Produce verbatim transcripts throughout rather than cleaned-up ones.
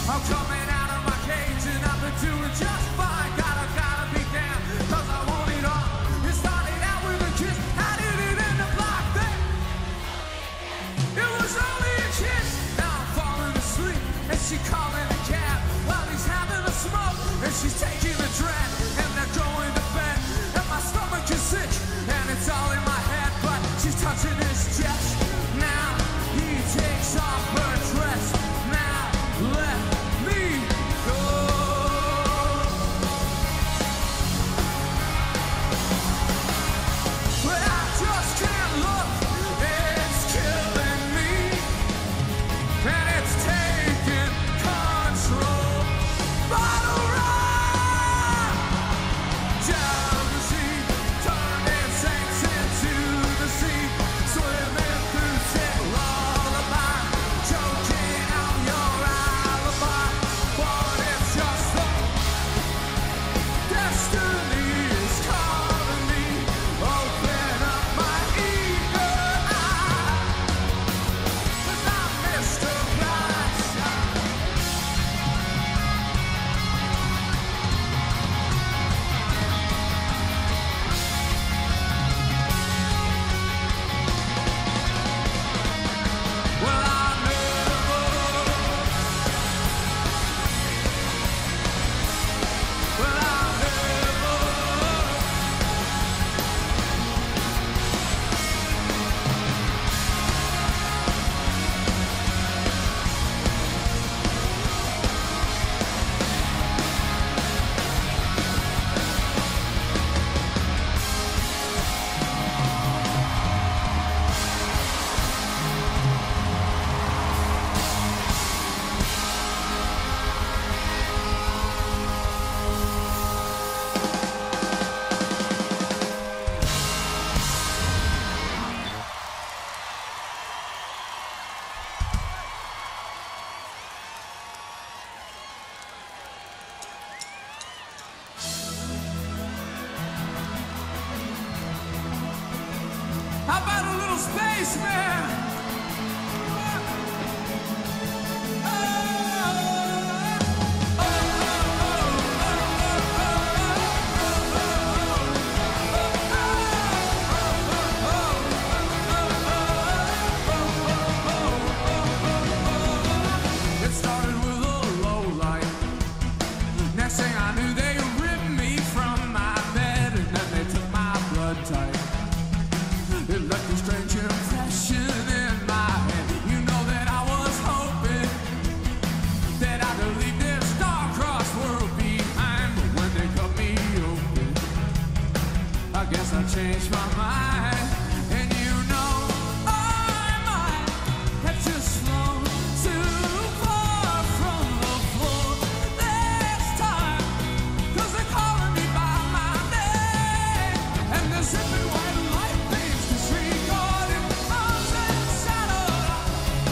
I'm coming out of my cage and I've been doing just fine. Gotta, gotta be damned, cause I want it all. It started out with a kiss, I did it in the block then. It was only a kiss, now I'm falling asleep. And she calling a cab while he's having a smoke. And she's taking a drag and they're going to bed. And my stomach is sick and it's all in my head. But she's touching his chest. Now he takes off her dress. Now let me go. But I just can't look. It's killing me. And it's taking control. Bottle rock, jealousy turning saints into the sea, swimming through sick lullaby, choking out your alibi. But it's just the destiny is calling me. Open up my eager eye, 'cause I'm Mister Brightside. Well, I never, well, I never, how about a little space, man? It started with a low light. Next thing I knew, they ripped me from my bed and then they took my blood type. It left a strange impression in my head. You know that I was hoping that I'd leave this star-crossed world behind. But when they cut me open, I guess I changed my mind. And you know I might have just flown too far from the floor this time, 'cause they're calling me by my name. And they're zipping white light beams, disregarding arms and shadows.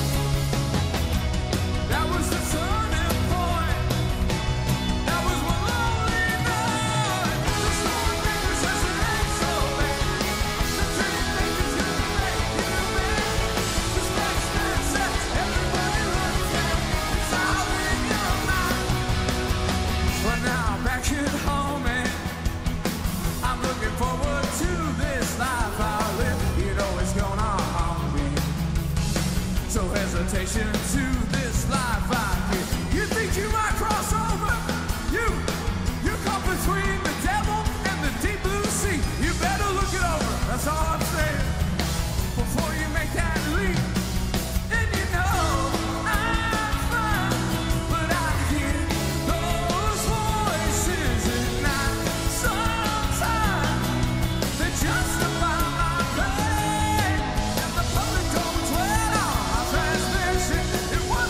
That was the turning point. That was my lonely night. The storm fingers says it ain't so bad. The dream makers gonna make you mad. The spaceman says everybody runs down. It's all in your mind. But now back at home, man, I'm looking forward to this life I live. You know it's gonna haunt me. So hesitation to this life I give. You think you might cross over? You, you caught between the devil and the deep blue sea. You better look it over. That's all I'm saying. Before you make that leap. And you know I'm fine, but I hear those voices at night. Sometimes they justify my pain, and the public don't dwell on my transmission. It was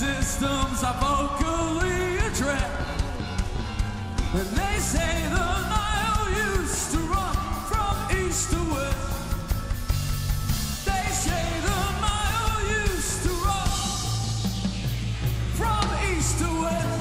systems are vocally addressed. And they say the Nile used to run from east to west. They say the Nile used to run from east to west.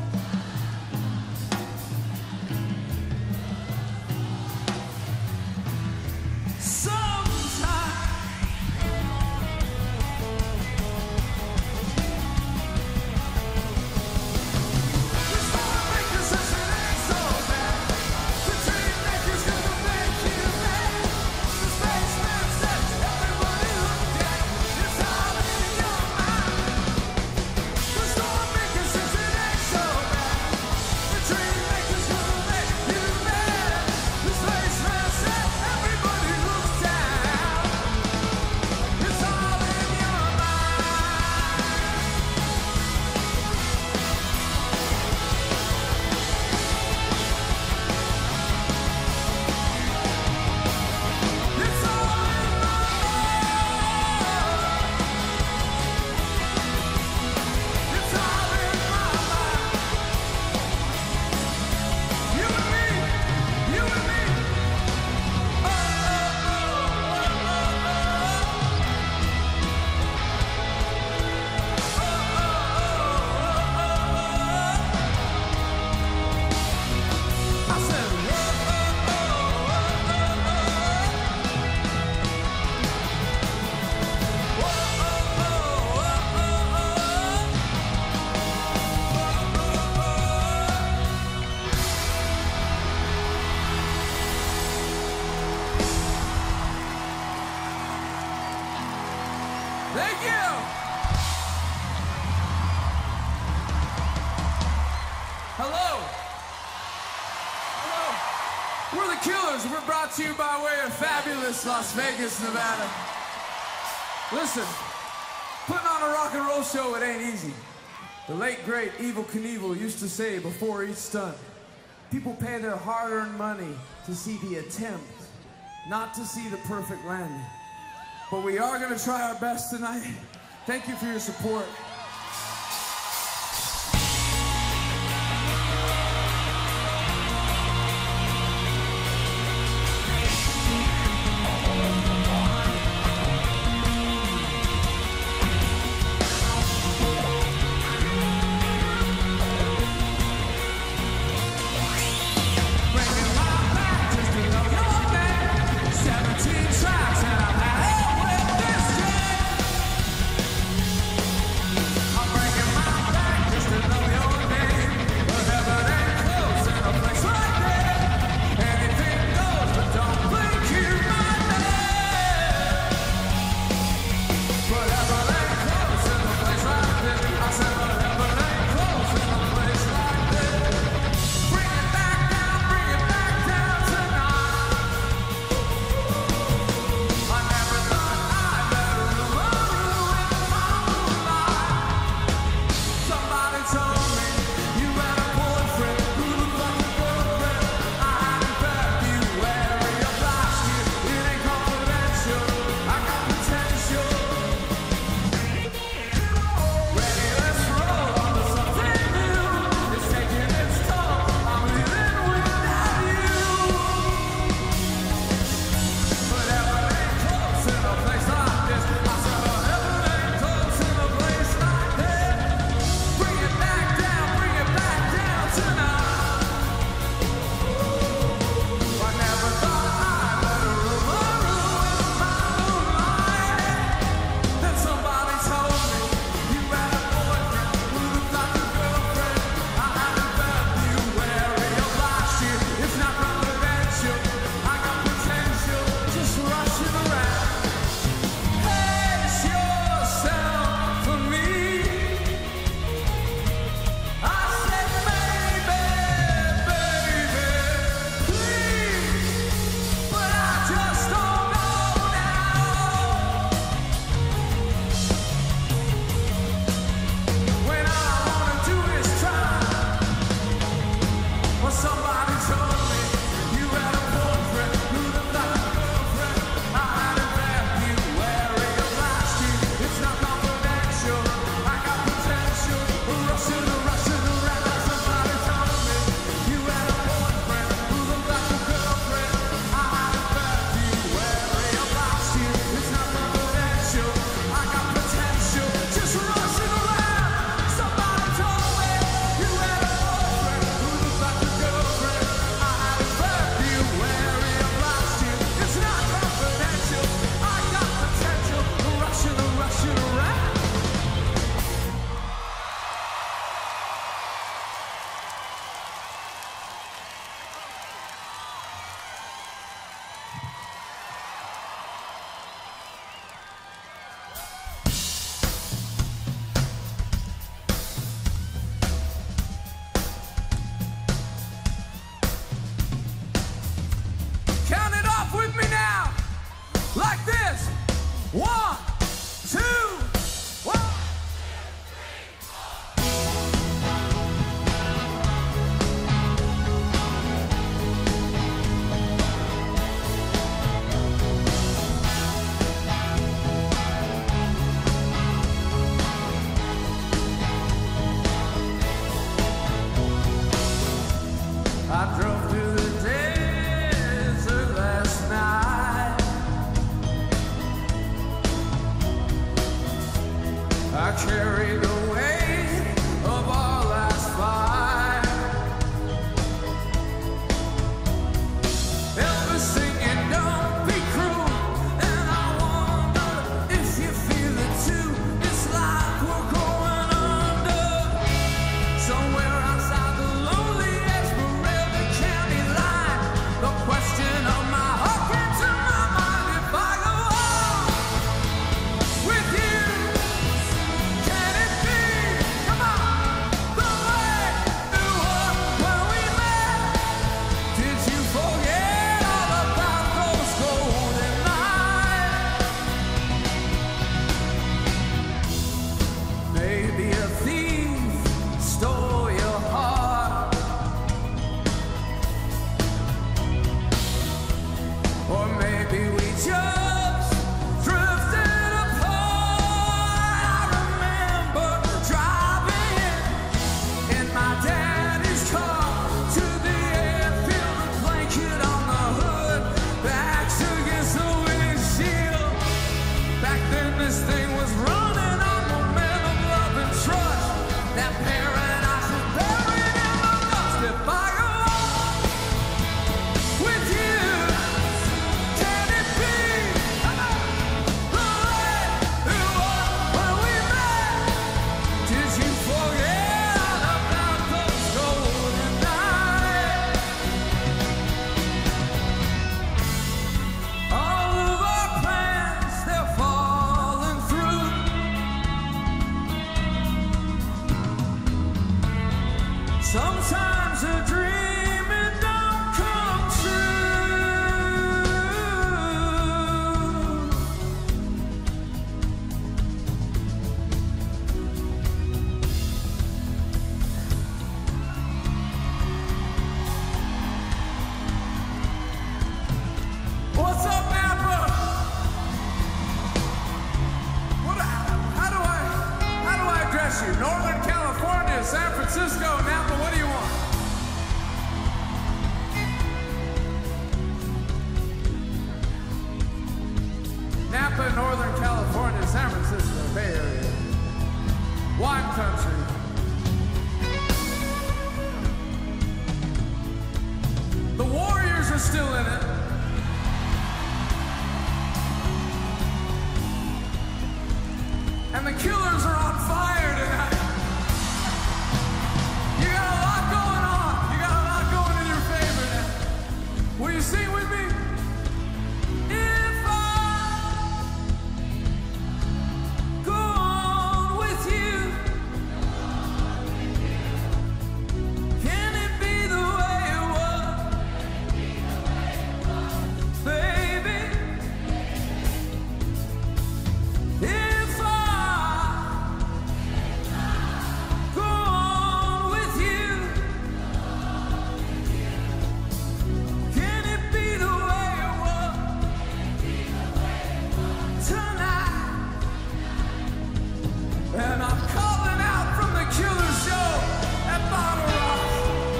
Thank you. Hello. Hello. We're the Killers. We're brought to you by way of fabulous Las Vegas, Nevada. Listen, putting on a rock and roll show, it ain't easy. The late, great Evel Knievel used to say before each stunt, people pay their hard-earned money to see the attempt, not to see the perfect landing. But we are going to try our best tonight. Thank you for your support. seventeen tracks and I've had it with this jam. Sometimes a dream it don't come true. What's up, Napa? What? How do I? How do I address you? Northern California, San Francisco, Napa. What do you want? Napa, Northern California, San Francisco, Bay Area, wine country. The Warriors are still in it. And the Killers are on fire tonight. You got a lot going on. You got a lot going in your favor now. Will you sing with me? If I go on with you, can it be the way it was, baby? If I go on with you, can it be the way it was tonight? And I'm calling out from the Killer Show at Bottle Rock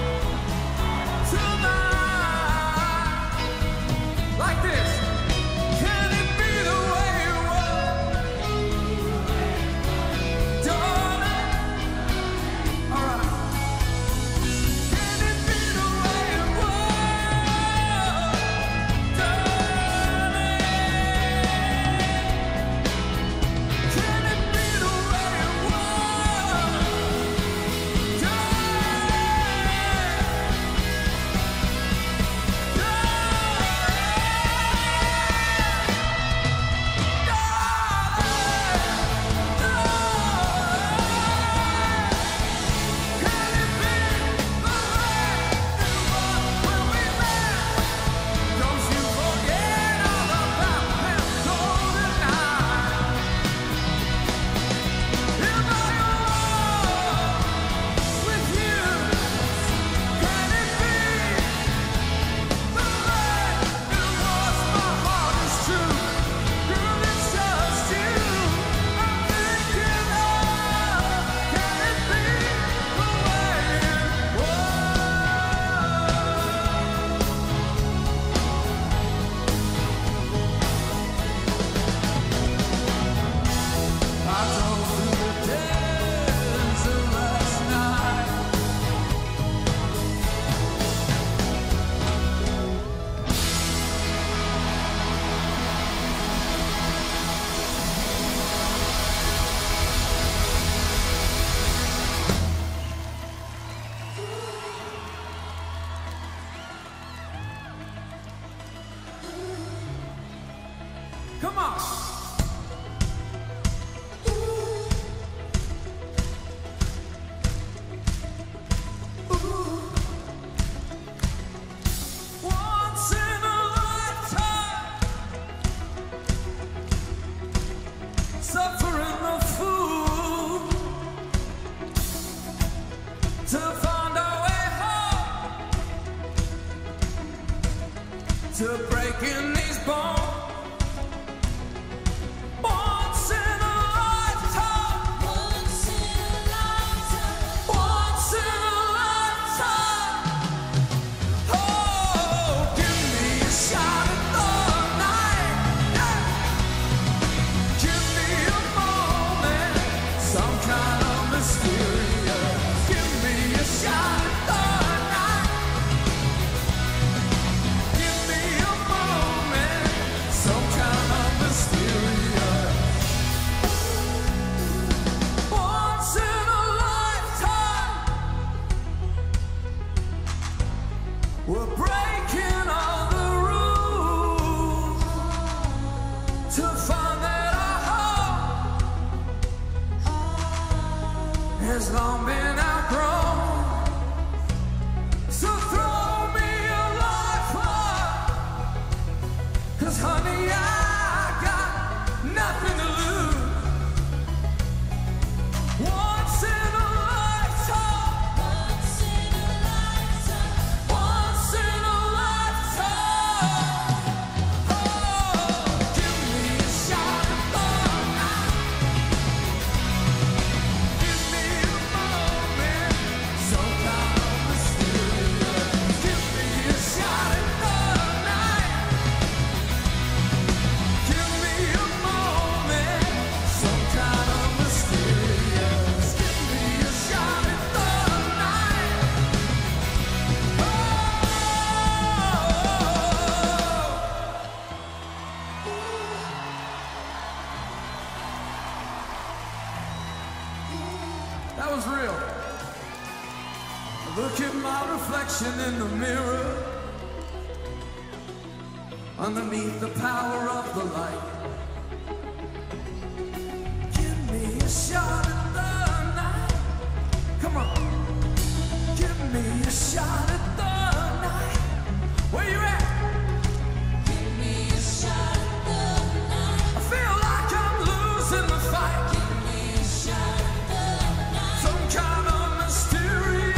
tonight, like this. Can it be the way it was, darling? All right. Can it be the way it was, darling? Can it be the way it was, come on. Once in a lifetime, suffering the fool to find our way home, to breaking these bones. Once in a lifetime, once in a lifetime, once in a lifetime. Oh, give me a shot at the night, yeah. Give me a moment, some kind of mysterious. Give me a shot at the night. Give me a moment, some kind of mysterious. Once in a lifetime, we're breaking all the rules to find that our home has long been outgrown. Look at my reflection in the mirror. Underneath the power of the light. Give me a shot at the night. Come on. Give me a shot at the night. Where you at? Give me a shot at the night. I feel like I'm losing the fight. Give me a shot at the night. Some kind of mysterious.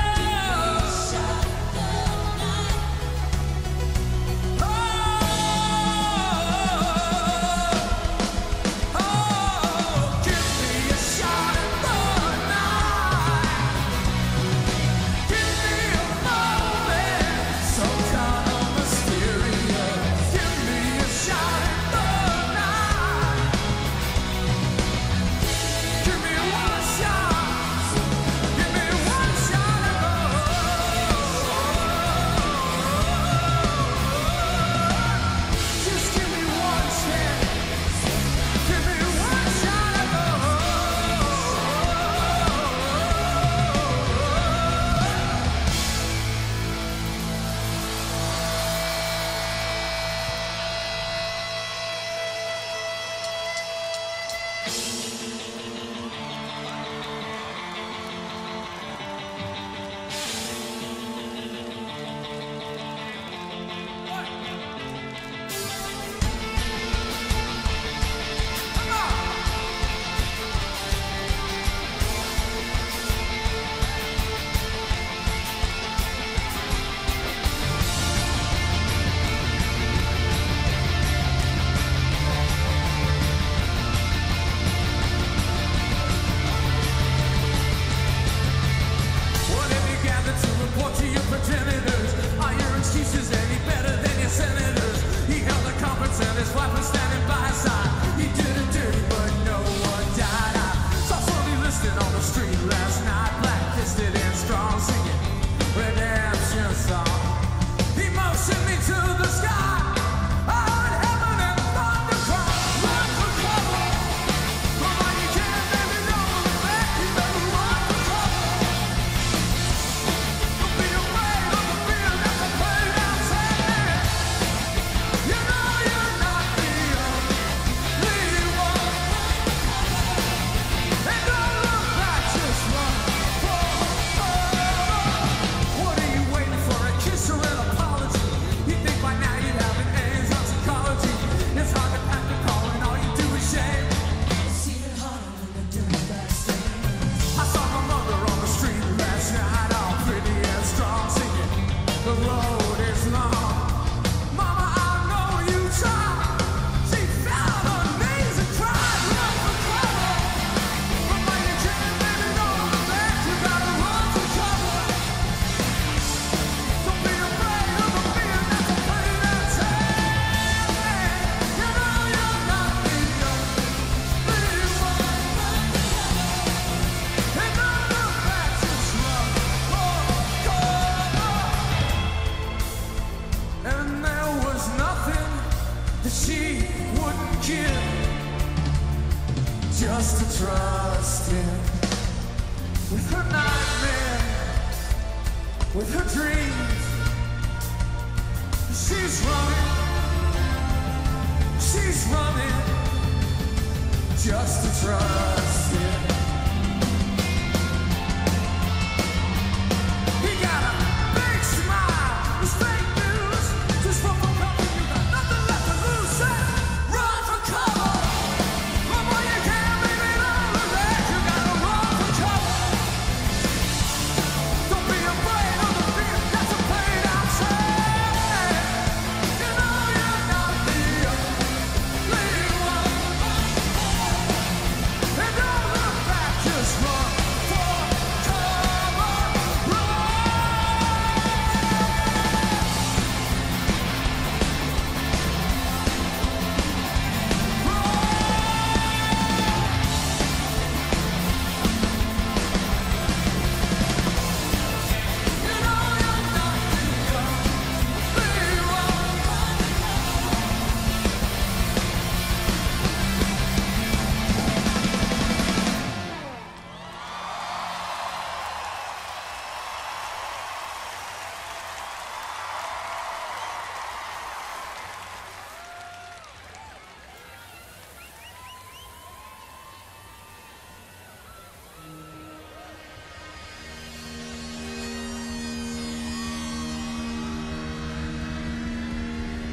Just to trust him with her nightmare, with her dreams. She's running, she's running, just to trust him. He got a big smile, it's fake news, just from a company you got nothing left to lose. Say, run for cover. And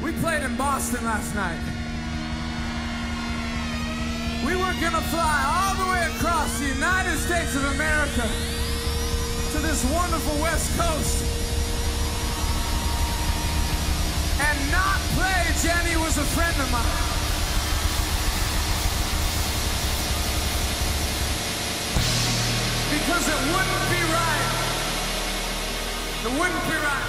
We played in Boston last night. We were gonna fly all the way across the United States of America to this wonderful West Coast and not play Jenny Was a Friend of Mine. Because it wouldn't be right. It wouldn't be right.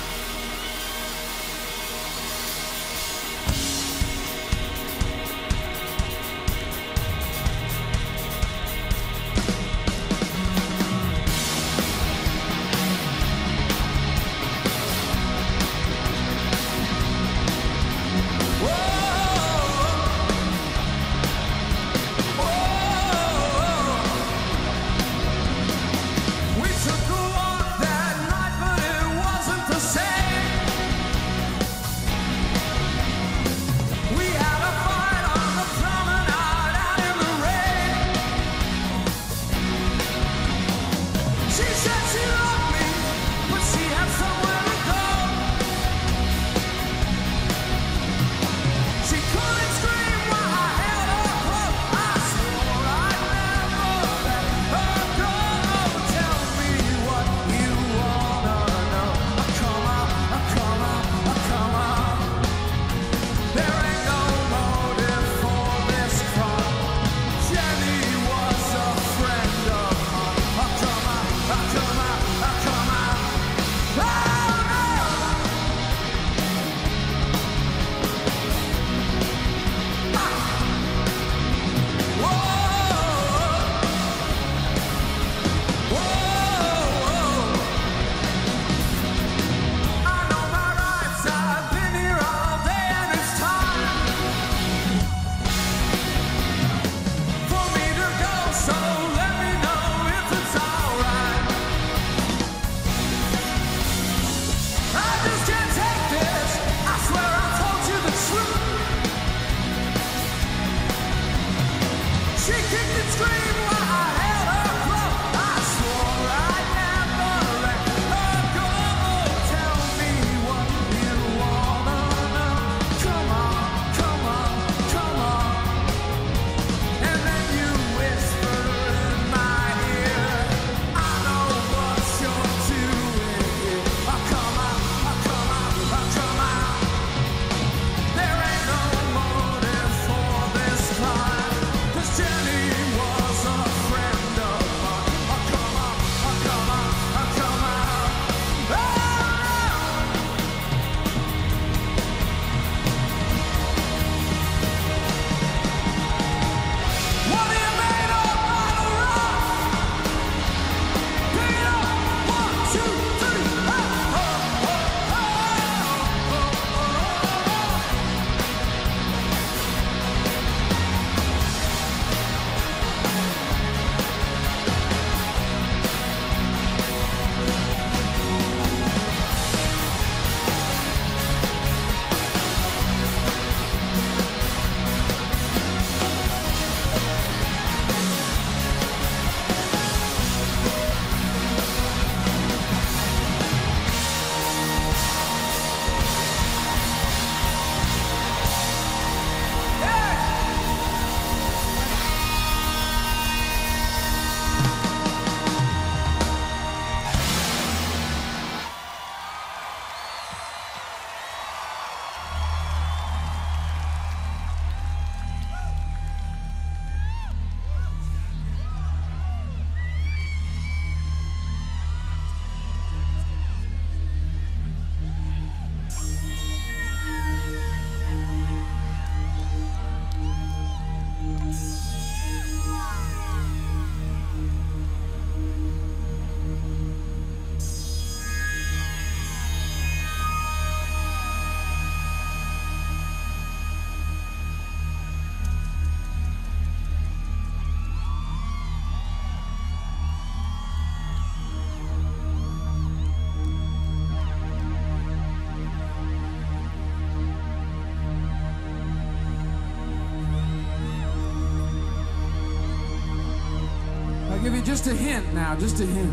I'll give you just a hint now, just a hint.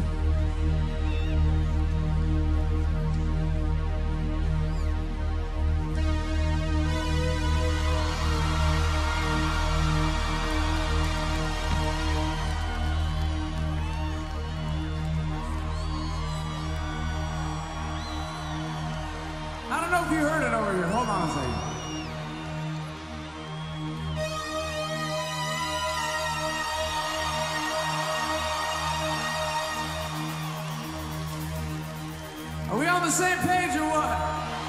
know if you heard it over here. Hold on a second. Are we on the same page or what?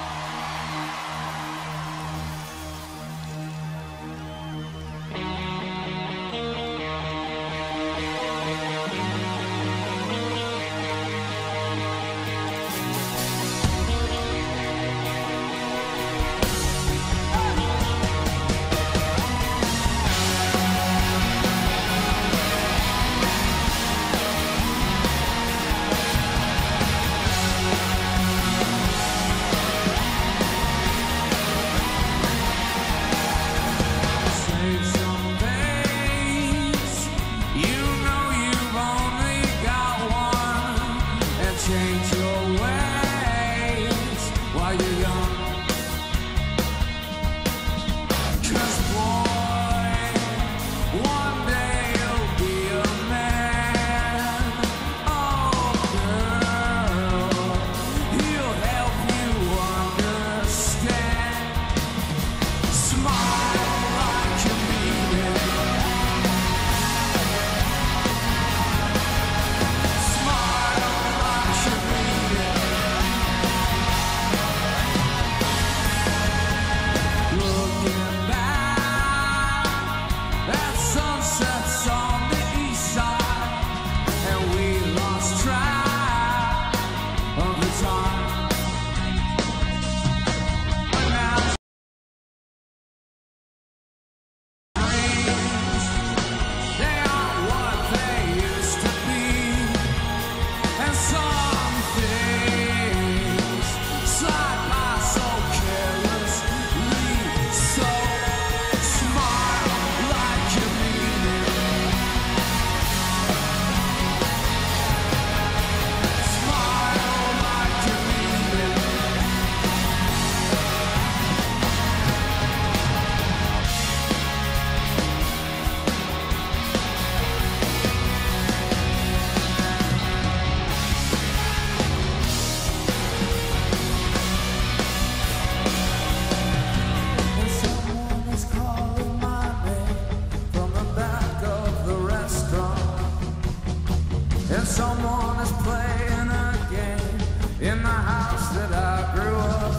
Someone is playing a game in the house that I grew up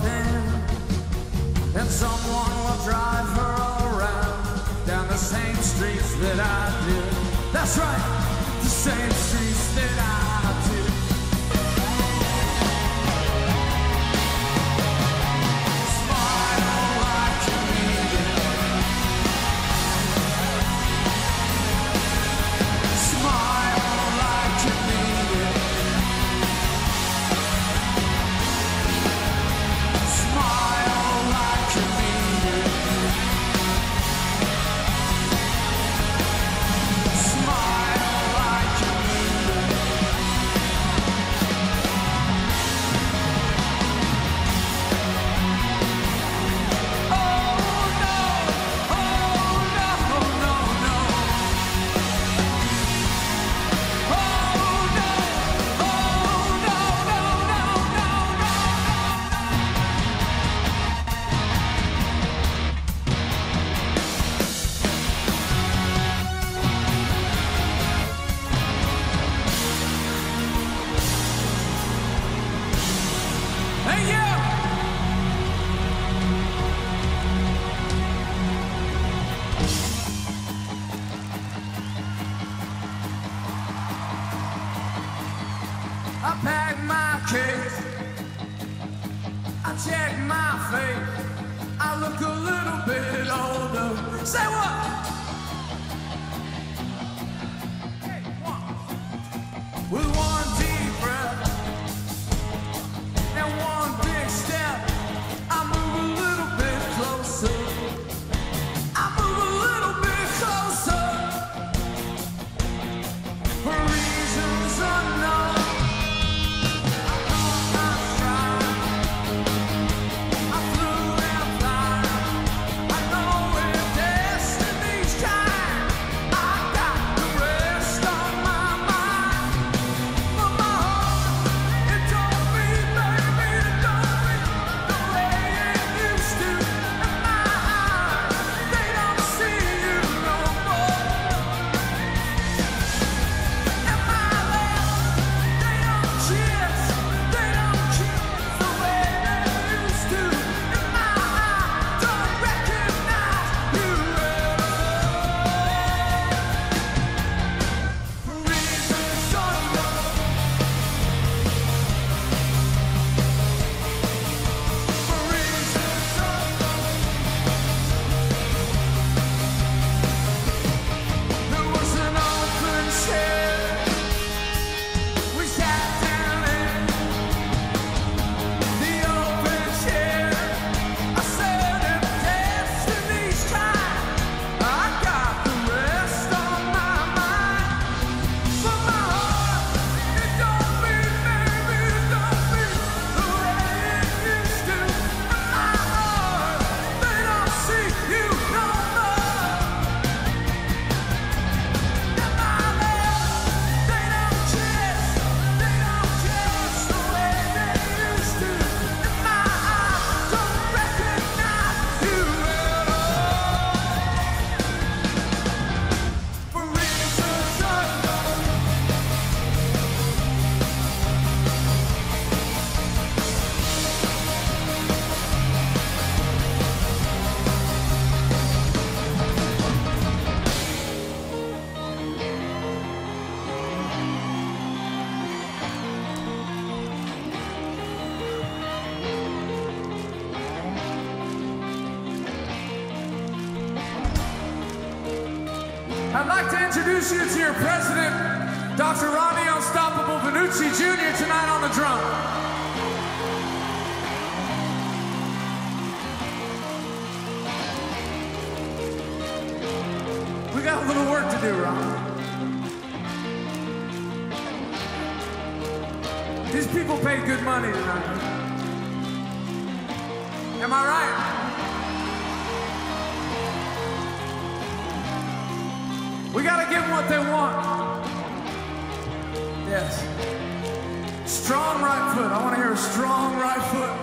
in, and someone will drive her around down the same streets that I did. That's right, the same streets that I did. Smile like you mean it. Smile. I pack my case, I check my face, I look a little bit older. Say what? Hey, one. With one deep breath and one big step, I move a little bit closer. I move a little bit closer for reasons unknown. I flew and fly. I know we're destinies. I'd like to introduce you to your president, Doctor Ronnie Unstoppable Benucci Junior tonight on the drum. We got a little work to do, Ron. These people paid good money tonight. Am I right? We gotta give them what they want. Yes. Strong right foot. I want to hear a strong right foot.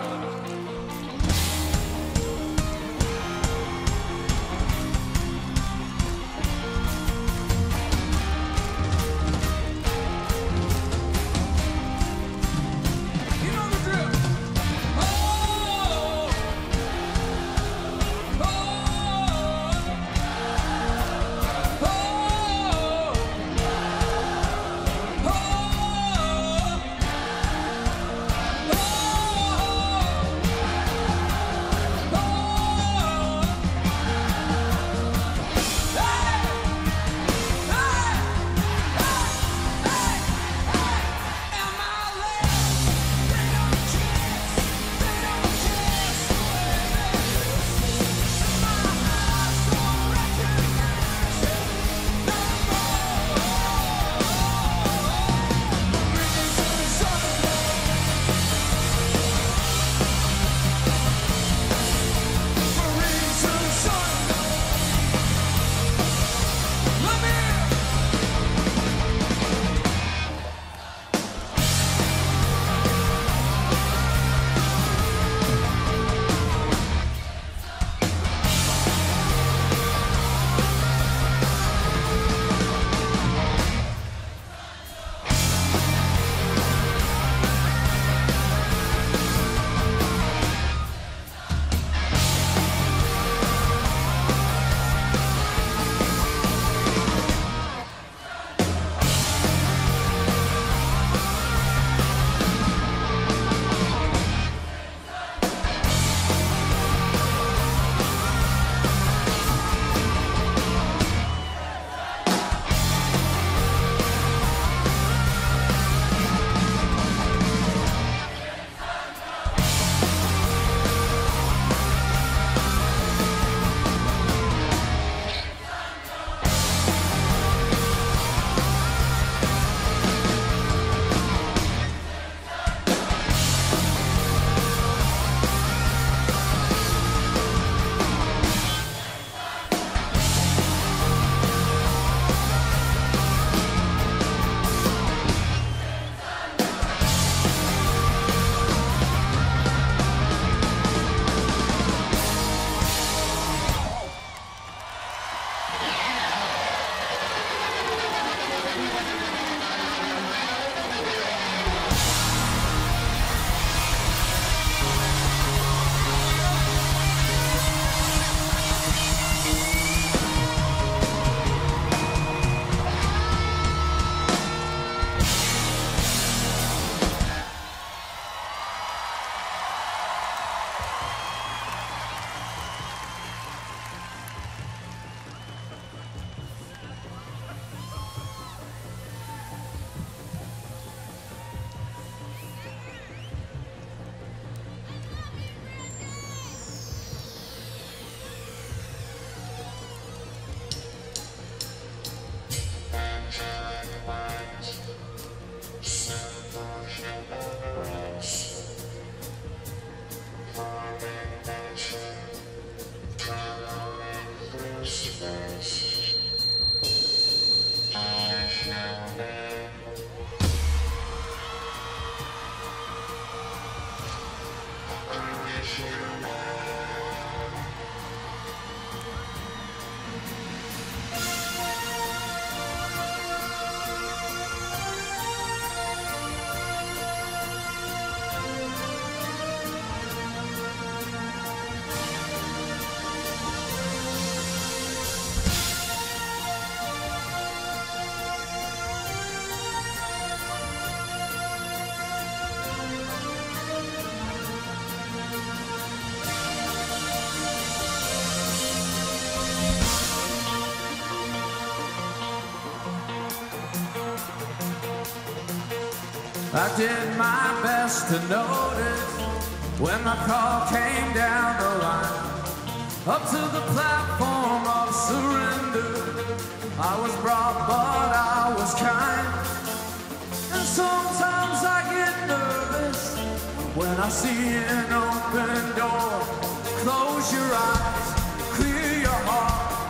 I did my best to notice when the call came down the line. Up to the platform of surrender, I was brought, but I was kind. And sometimes I get nervous when I see an open door. Close your eyes, clear your heart,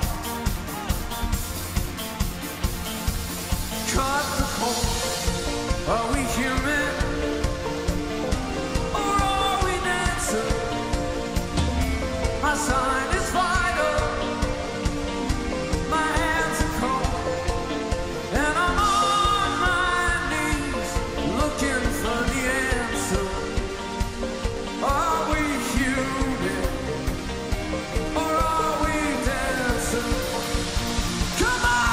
cut the cord. Are we human, or are we dancing? My sign is vital, my hands are cold, and I'm on my knees looking for the answer. Are we human, or are we dancing? Come on!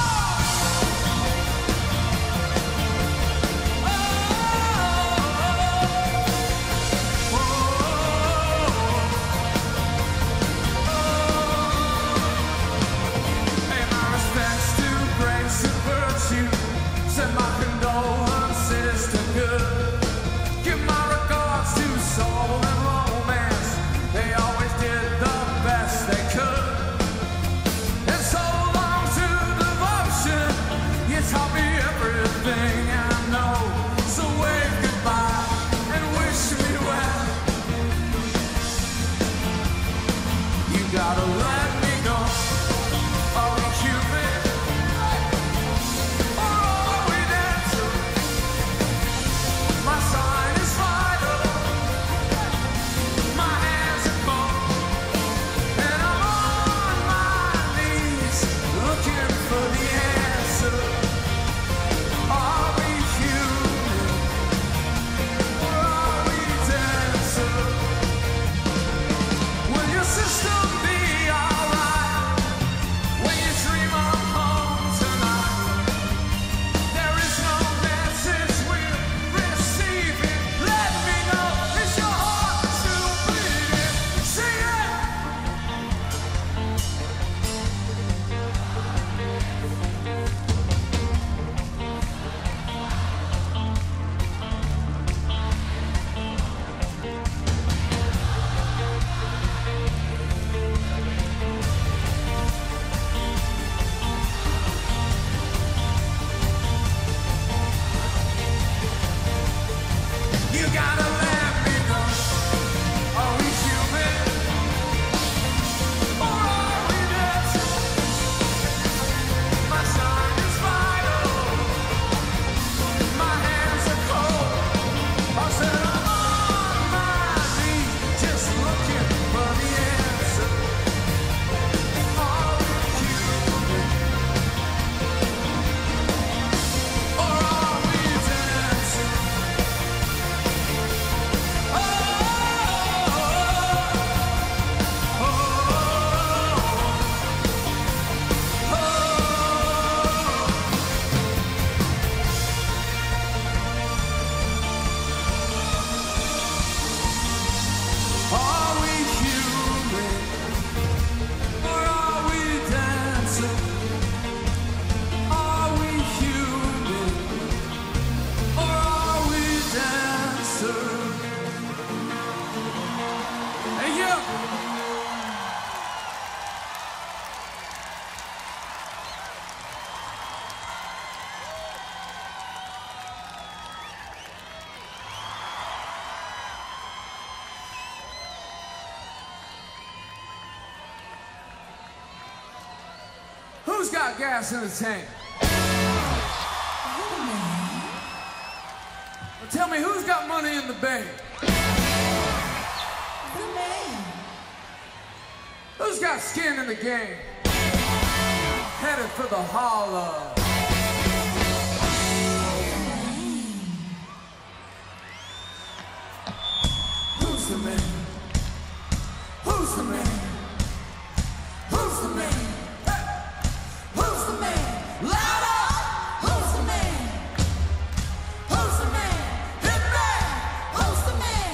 Send my condolences to good. Give my regards to soul and romance. They always did the best they could. And so long to devotion. You taught me everything I know. So wave goodbye and wish me well. You gotta let me go. Are we human? My sign is vital, my hands are cold, and I'm on my knees looking for the answer. Are we human, or are we dancing? Will your system be alright when you dream of home tonight? There is no message we're receiving. Let me know, is your heart still beating? Sing it! You gotta let me know. Are we human, or are we dancing? My sign is vital, my hands are cold. I said I'm on my knees, just looking for the answer. Are we human, or are we dancing? Are we human, or are we dancing? Are we human, or are we dancing? Hey, you! Who's got gas in the tank? Well, tell me, who's got money in the bank? Who's got skin in the game? Headed for the holler. Who's the man? Who's the man? Who's the man? Hey! Who's the man? Louder! Who's the man? Who's the man? Hit me! Who's the man?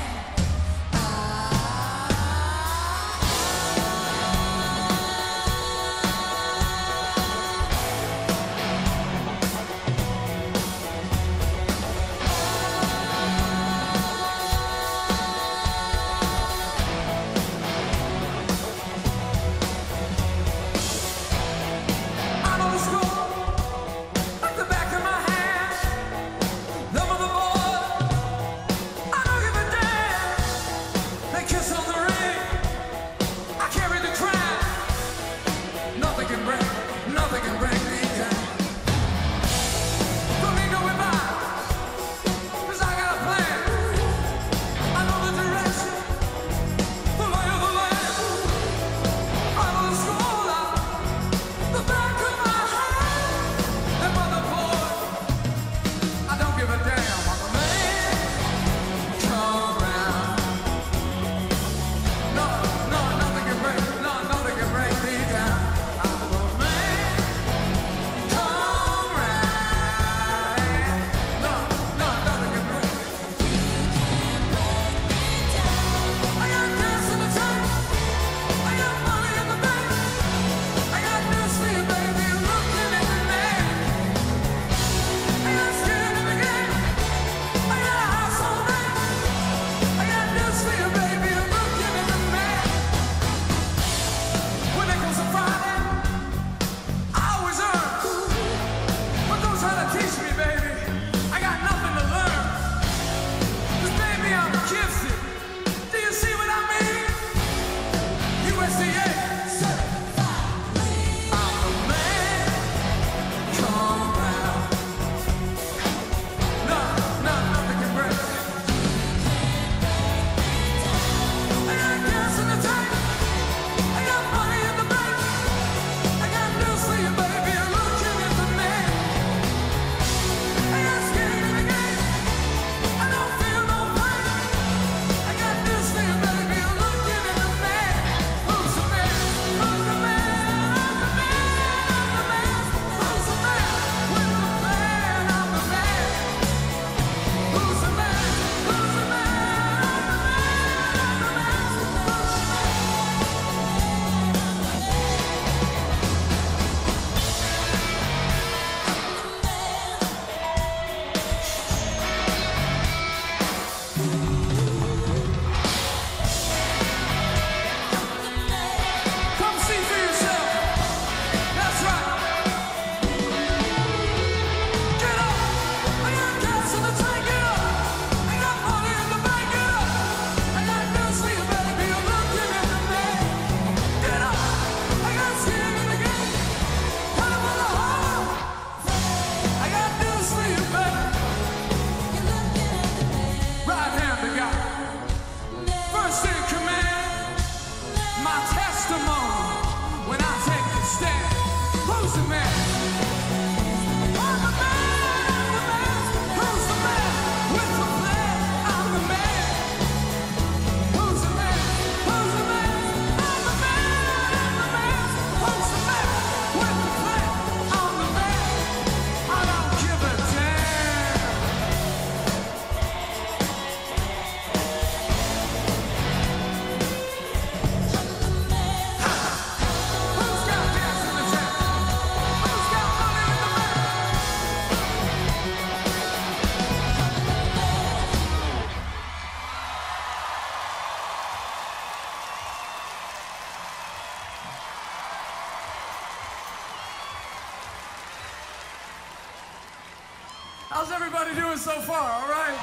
How's everybody doing so far, all right?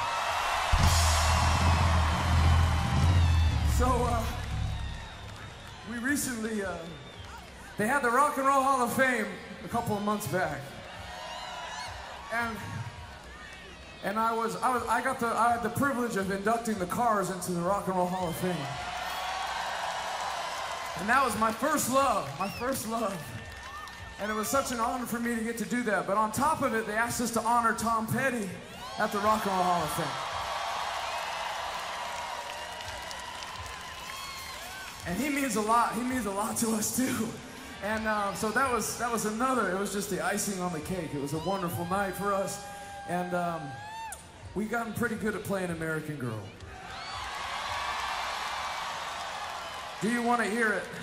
So, uh, we recently, uh, they had the Rock and Roll Hall of Fame a couple of months back. And, and I was, I was, I got the, I had the privilege of inducting the Cars into the Rock and Roll Hall of Fame. And that was my first love, my first love. And it was such an honor for me to get to do that. But on top of it, they asked us to honor Tom Petty at the Rock and Roll Hall of Fame. And he means a lot. He means a lot to us too. And um, so that was that was another. It was just the icing on the cake. It was a wonderful night for us, and um, we gotten pretty good at playing American Girl. Do you want to hear it?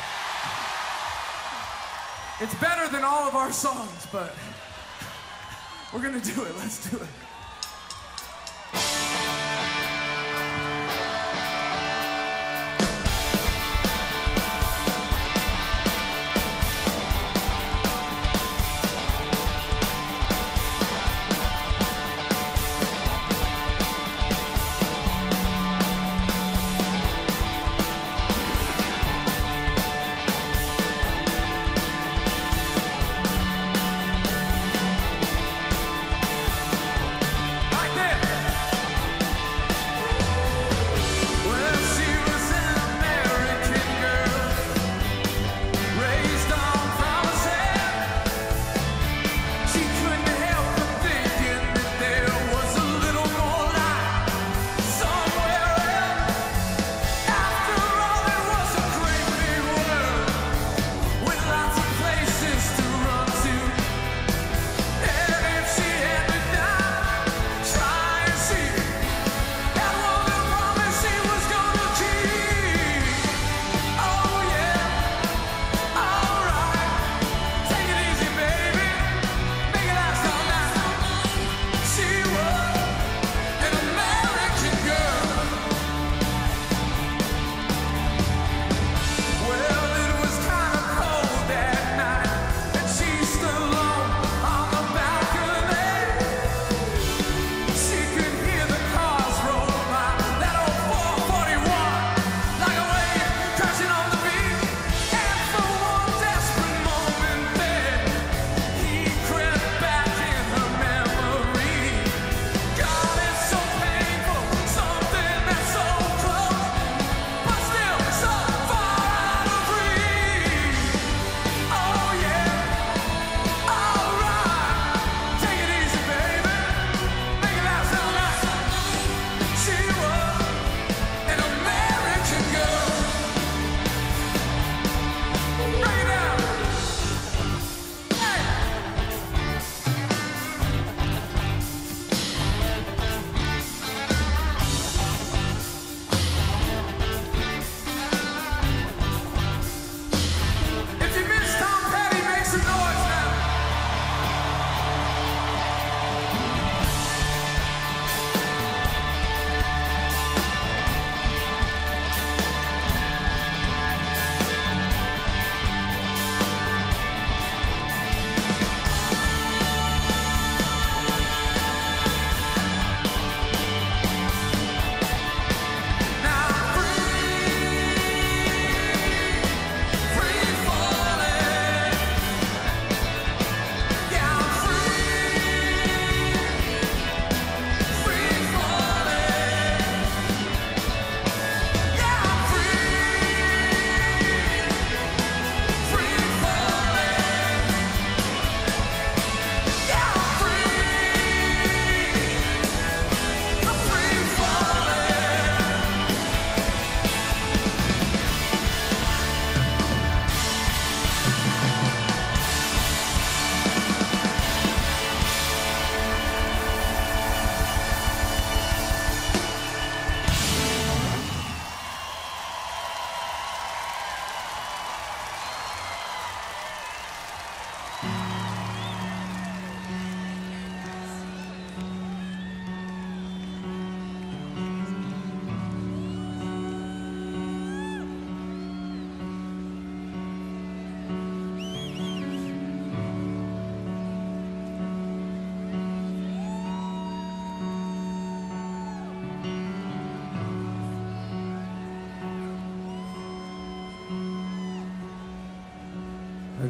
It's better than all of our songs, but we're gonna do it. Let's do it.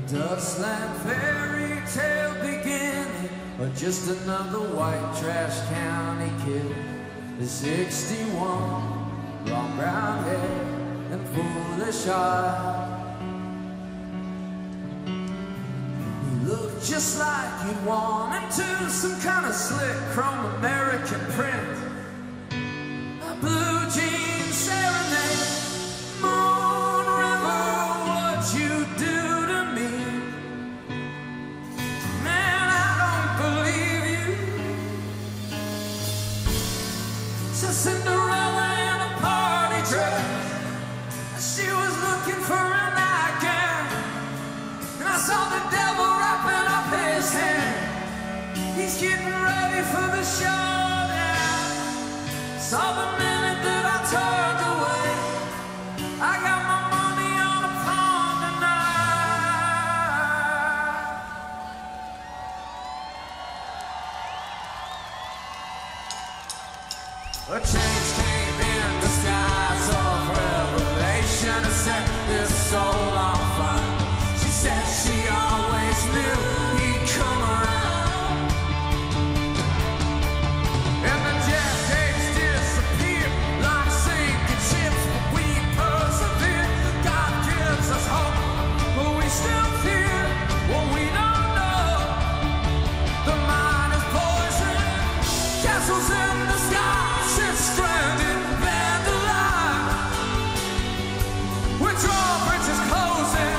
Dustland fairy tale beginning, or just another white trash county kid. The sixty-one, long brown hair and foolish eyes. He looked just like you'd want him to, some kind of slick chrome American print. A blue jean serenade, Moon River, what you do to me. Man, I don't believe you. So Cinderella in a party dress, she was looking for a nightgown, and I saw the devil wrapping up his hand. He's getting ready for the showdown. Saw the minute that I turned away, I got my money on a pawn tonight. A change came in the skies of revelation and set this soul on fire. She said she always knew he'd come around. And the jet days disappear like sinking ships, but we persevere. God gives us hope, but we still fear what we don't know. The mind is poison, castles in the sky, sit stranded, vandalized. With drawbridges closing,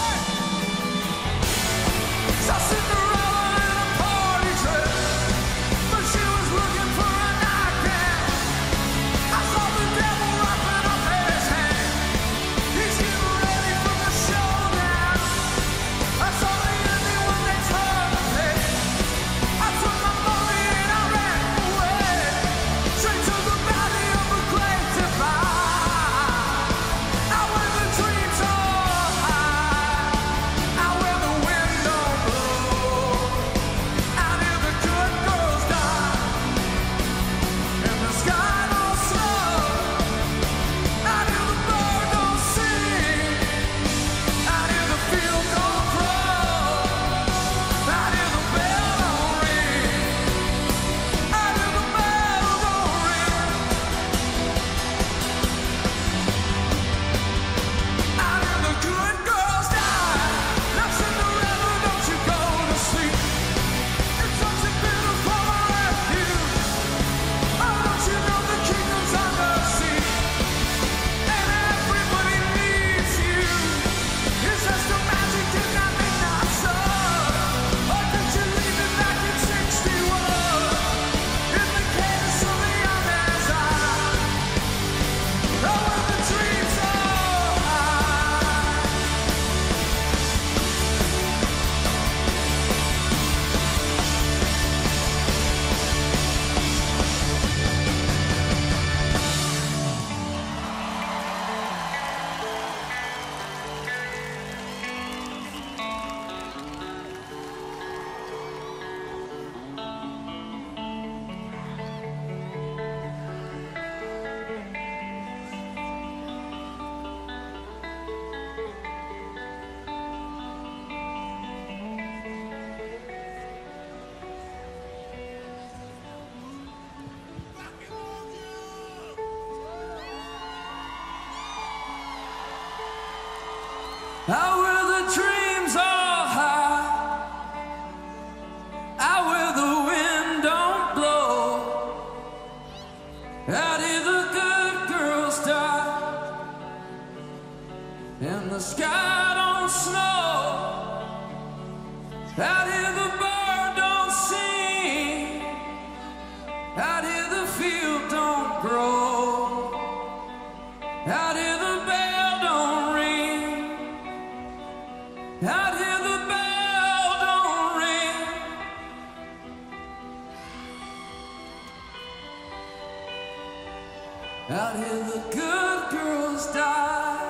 so Cinderella in a party dress, but she was looking for a nightgown. I saw the devil wrapping up his hand. He's getting ready for the showdown. I saw the ending when they turned the page. I took my money and I ran away, straight to the valley of the great divide. Out where the dreams are high, out where the wind don't blow, out here the good girls die, and the sky don't snow, out here the bird don't sing, out here the field don't grow, out here the bell don't ring, out here the bell don't ring, out here the good girls die. Now Cinderella, don't you go to sleep. It's such a beautiful refuge. Oh, don't you know the kingdom's under siege, and everybody needs you. It's just the magic in that midnight sun. Or did you leave it back in sixty-one? In the case of the young as I. Oh, when the dreams are high. Out where the dreams are high, out where the wind don't blow, out here the good girls die, and the sky don't snow, out here the bird don't sing, out here the field don't grow, out here the bell don't ring, out here the bell don't ring, out here the good girls die.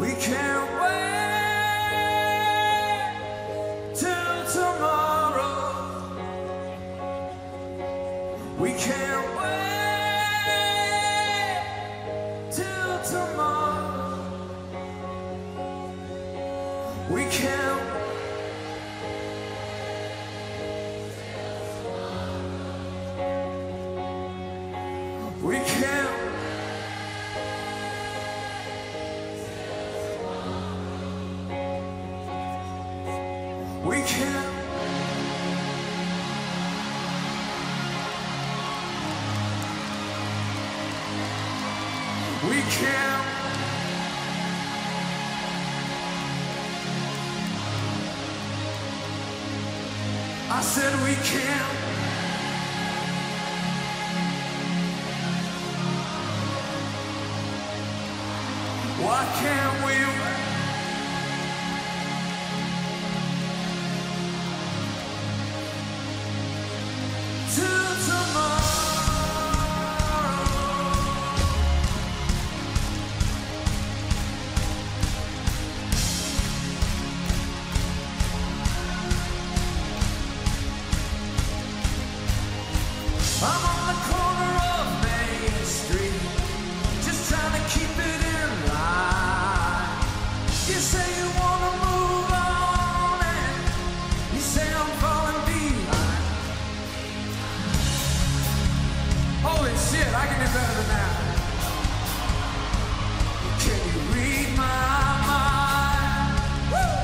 We can't wait till tomorrow. We can't wait till tomorrow. We can't. We can't. We can't. We can't. I said we can't. Why can't we wait till tomorrow? I'm on the corner of Main Street, just trying to keep it in line. You say you wanna move on, and you say I'm falling behind. Holy shit, I can do better than that. Can you read my mind? Woo!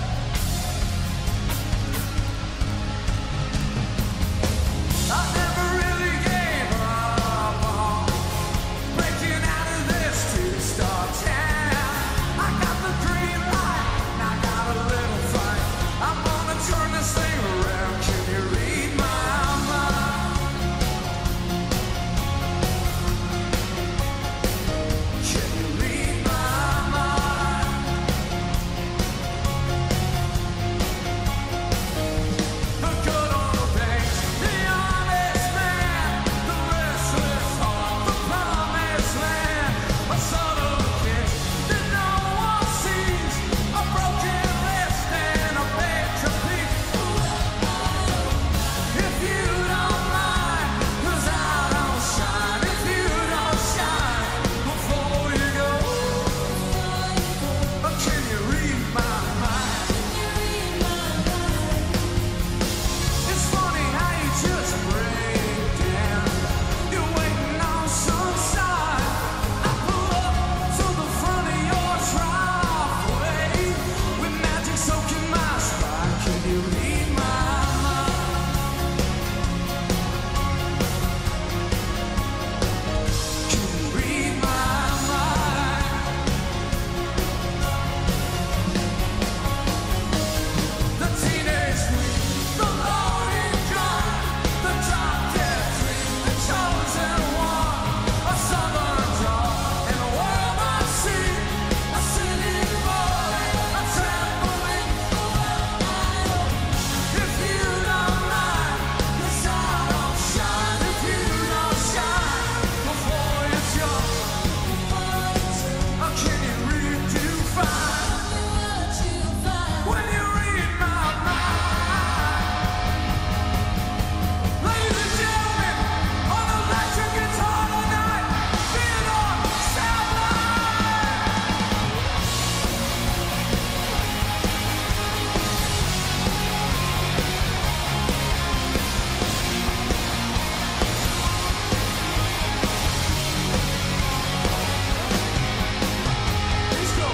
I never really gave up on breaking out of this two-star town. I got the green light, and I got a little fight. I'm gonna turn this thing around. Can you read my mind? Can you read my mind? The good old days, the honest man, the restless heart, the promised land, a son of a king that no one sees, a broken wrist and a bed to peace. If you don't mind, 'cause I don't shine. If you don't shine before you go, can you read my mind? It's funny how you just break down. You're waiting on some sign. I pull up to the front of your driveway with magic soaking my spine. Can you read my mind? Can you read my mind? The teenage dream, the loaded gun, the drop dead dream, the chosen one, a southern draw, and a world I see, a city boy, a trampoline. If you don't mind, 'cause I don't shine. If you don't shine before it's yours, can you read too fine? When you read my mind, ladies and gentlemen, on electric guitar tonight, Theodore Sadler. Let's go.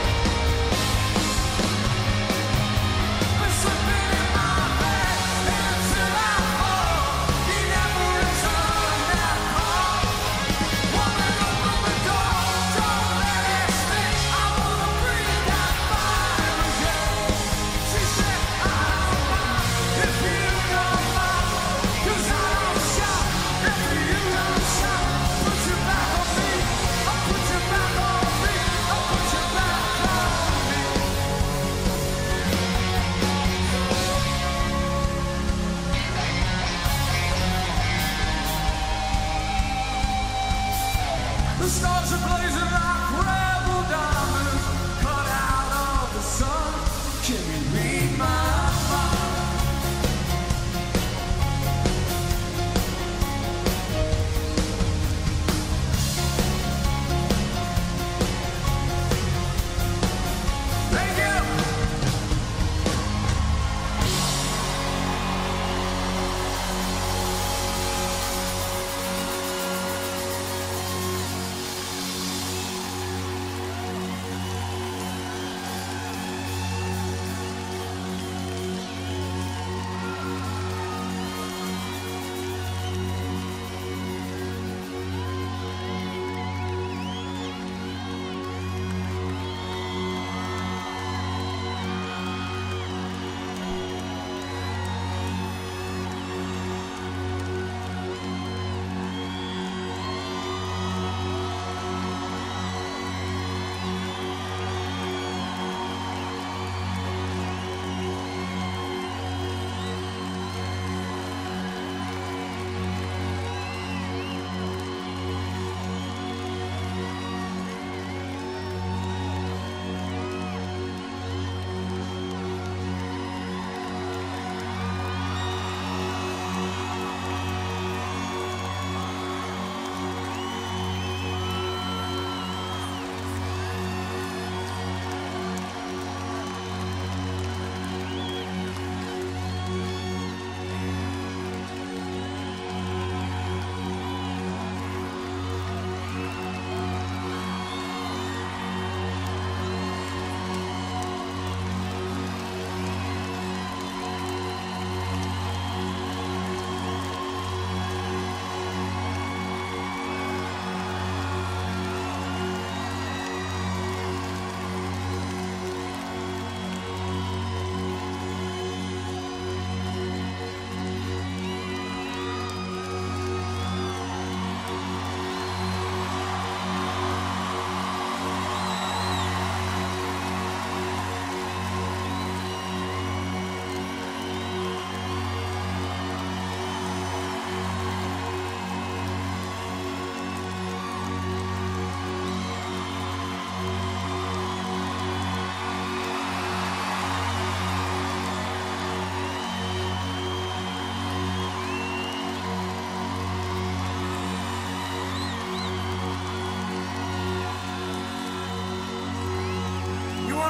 Been slipping in my bed until I fall. He never returned that call. Woman, open the door, don't let it stay. I wanna breathe that fire again. She said, I don't mind if you don't mind, 'cause I don't shout if you don't shout. Put your back on me, I'll put your back on me, I'll put your back on me. The stars are blazing like rebel diamonds, cut out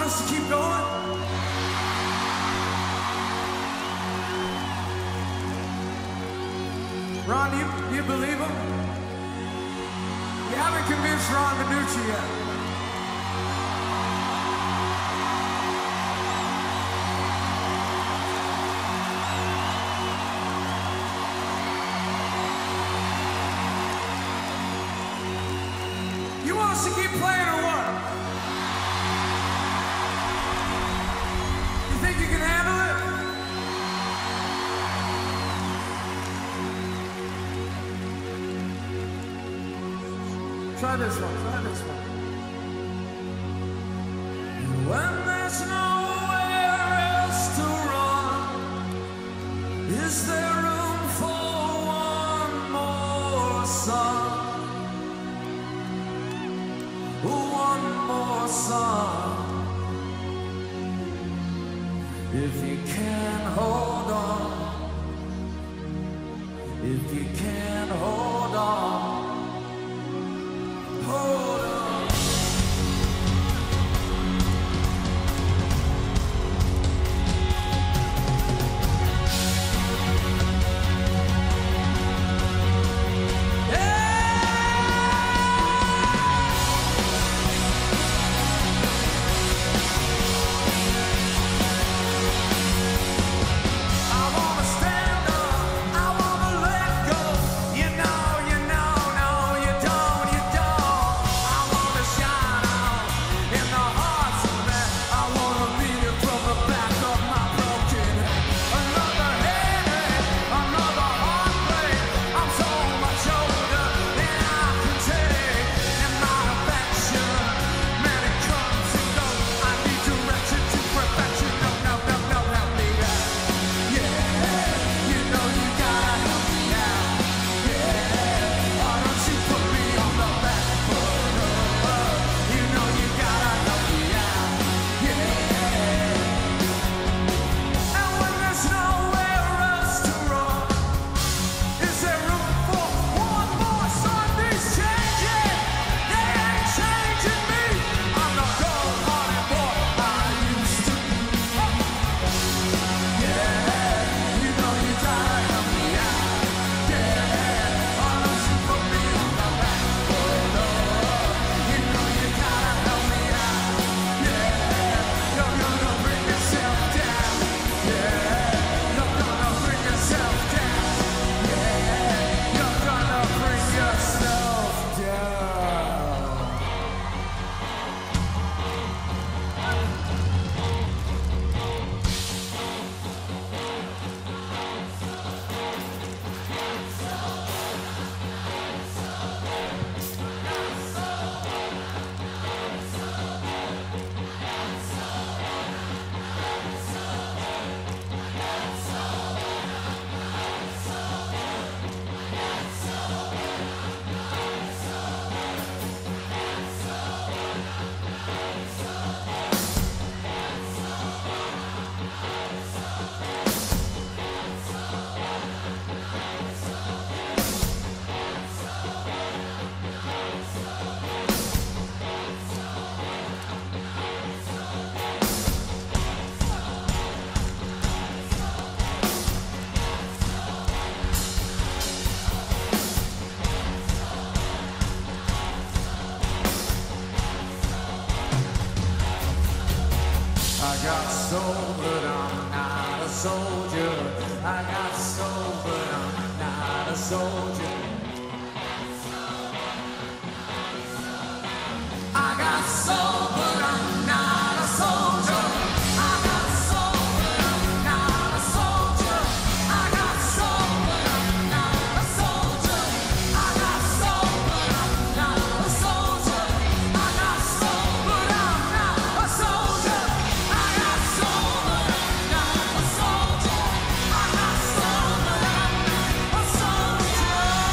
us to keep going? Ron, do you, do you believe him? You haven't convinced Ron Benucci yet. You want us to keep playing or what? You think you can handle it? Try this one, try this one. When there's nowhere else to run, is there room for one more song? One more song. If you can hold on, if you can hold on, hold on. I got soul, but I'm not a soldier. I got soul, but I'm not a soldier. I got soul, but I'm not a soldier. I got soul, but I'm not a soldier. I got soul, but I'm not a soldier. I got soul, but I'm not a soldier. I got soul, but I'm not a soldier. I got soul, but I'm not a soldier. I got soul, but I'm not a soldier.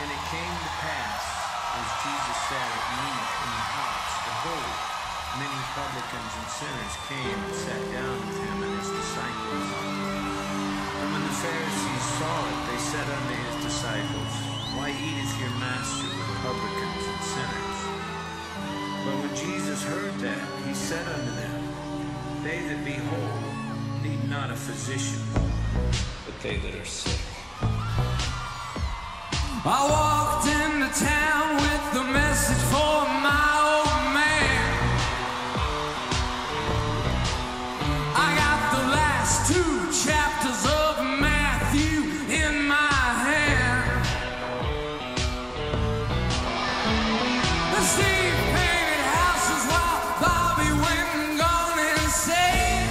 when it came to pass, as Jesus sat at meat in the house, behold, many publicans and sinners came and sat down with him and his disciples. And when the Pharisees saw it, they said unto his disciples, Why eateth your master with publicans and sinners? But when Jesus heard that, he said unto them, They that be whole need not a physician, but they that are sick. I walked into town with the message for my old man. I got the last two chapters of Matthew in my hand. The Steve painted houses while Bobby went and gone insane.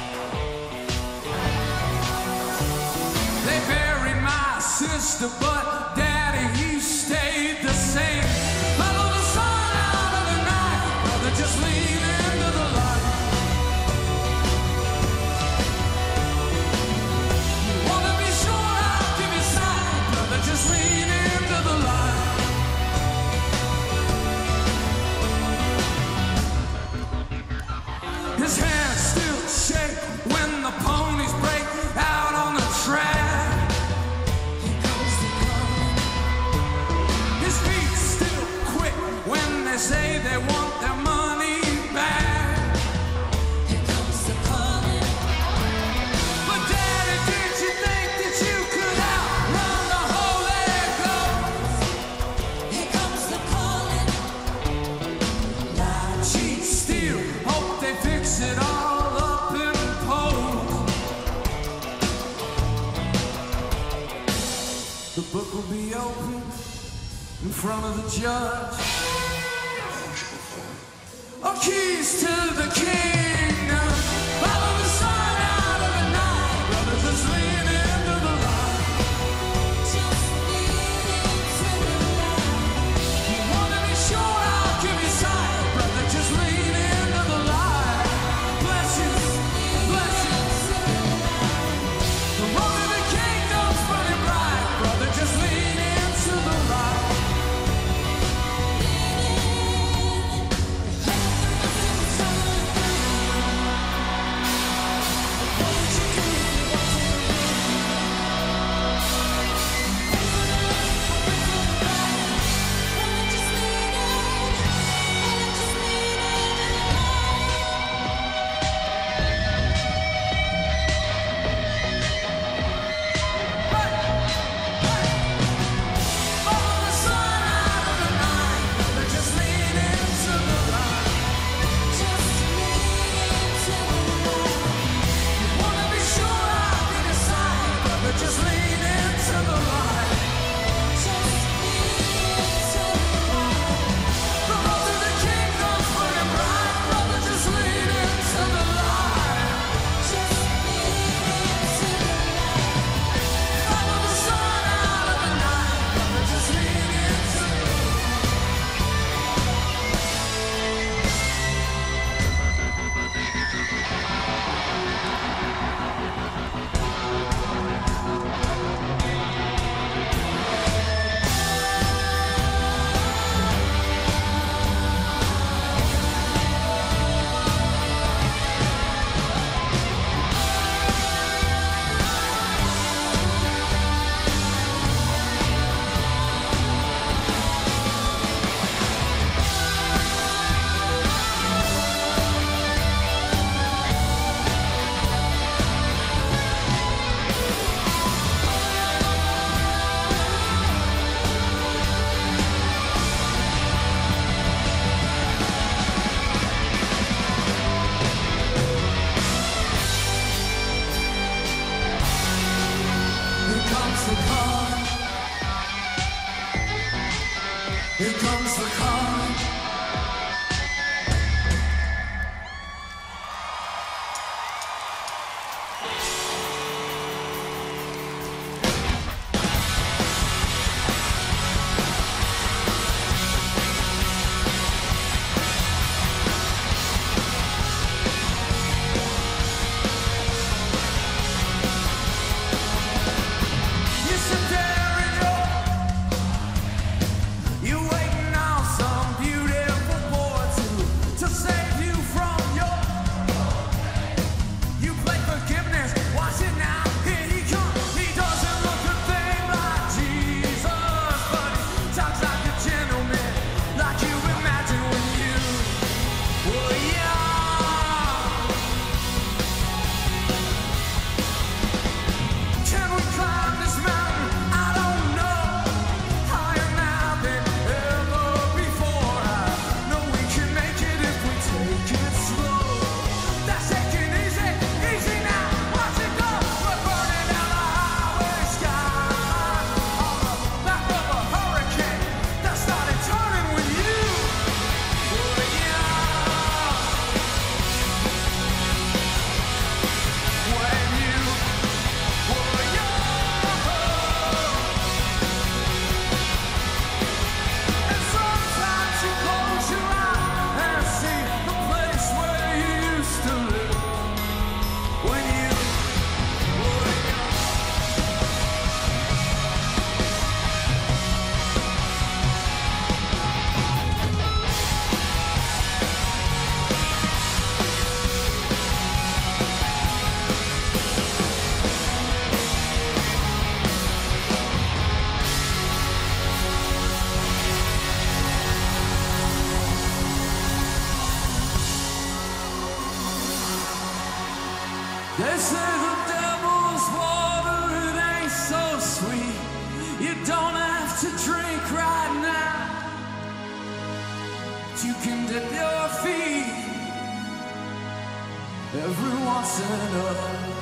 They buried my sister, but he stayed the same. Follow the sun out of the night, brother, just lean into the light. You wanna be sure I'll give you sight, brother, just lean into the light. His hands still shake when the ponies break out on the track. They say they want their money back. Here comes the calling. But Daddy, did you think that you could outrun the Holy Ghost? Here comes the calling. Now cheat, steal, hope they fix it all up in post. The book will be open in front of the judge. Oh, keys to the kingdom. Follow the sun out of the night, brother, just lean into the light. Just lean into the light. You wanna be sure I'll give you sight, brother, just lean into the light. Bless you, bless you. The road to the kingdom's running bright, brother, just lean into the light. say the devil's water, it ain't so sweet. You don't have to drink right now. You can dip your feet every once in a while.